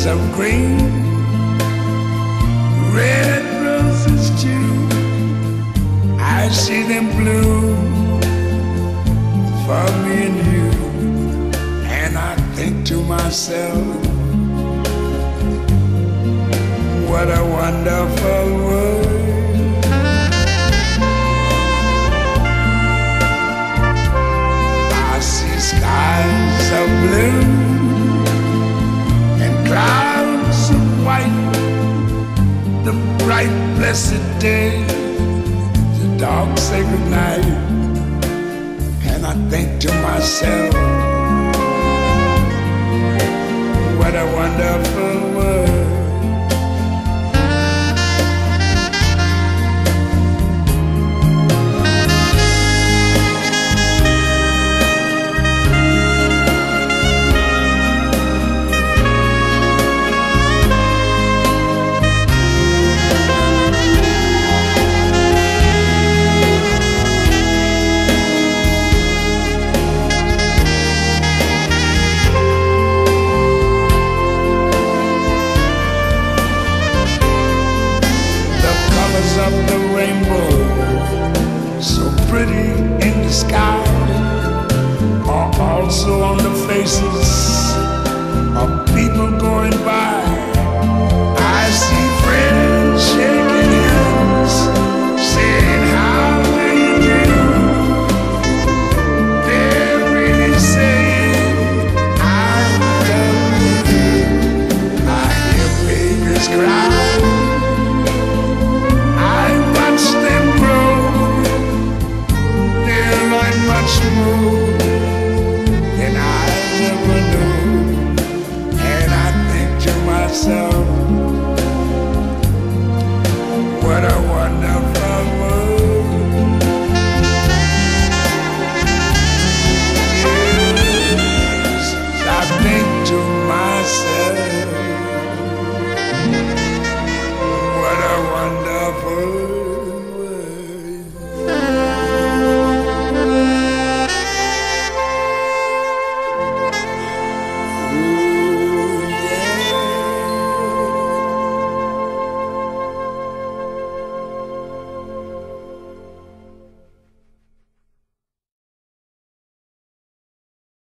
fields of green, red roses too. I see them bloom for me and you, and I think to myself, what a wonderful world. I see skies of blue and clouds of white, the bright blessed day, the dark sacred night, and I think to myself, what a wonderful world. Of the rainbow, so pretty in the sky, are also on the faces of people going by. I see friends shaking hands, saying, how do you do? They're really saying, I love you. I hear babies cry, watch them grow. They'll learn much more